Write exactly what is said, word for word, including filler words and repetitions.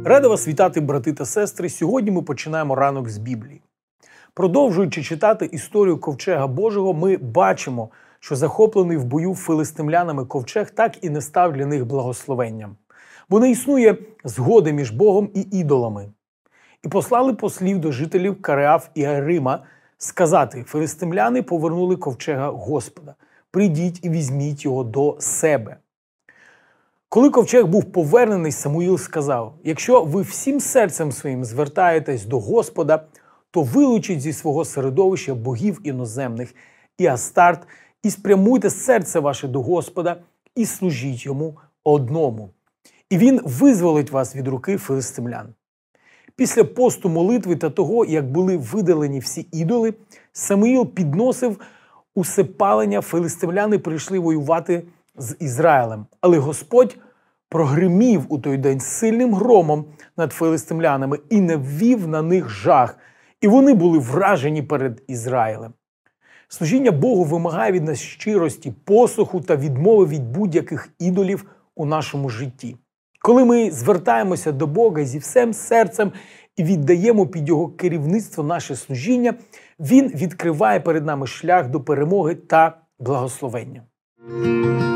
Рада вас вітати, брати та сестри. Сьогодні ми починаємо ранок з Біблії. Продовжуючи читати історію ковчега Божого, ми бачимо, що захоплений в бою филистимлянами ковчег так і не став для них благословенням. Бо не існує згоди між Богом і ідолами. І послали послів до жителів Кареав і Арима сказати: филистимляни повернули ковчега Господа. Прийдіть і візьміть його до себе. Коли ковчег був повернений, Самуїл сказав: якщо ви всім серцем своїм звертаєтесь до Господа, то вилучіть зі свого середовища богів іноземних і Астарт, і спрямуйте серце ваше до Господа, і служіть йому одному. І він визволить вас від руки филистимлян. Після посту молитви та того, як були видалені всі ідоли, Самуїл підносив усипалення, филистимляни прийшли воювати з Ізраїлем. Але Господь прогримів у той день сильним громом над филистимлянами і навів на них жах, і вони були вражені перед Ізраїлем. Служіння Богу вимагає від нас щирості, послуху та відмови від будь-яких ідолів у нашому житті. Коли ми звертаємося до Бога зі всім серцем і віддаємо під Його керівництво наше служіння, Він відкриває перед нами шлях до перемоги та благословення.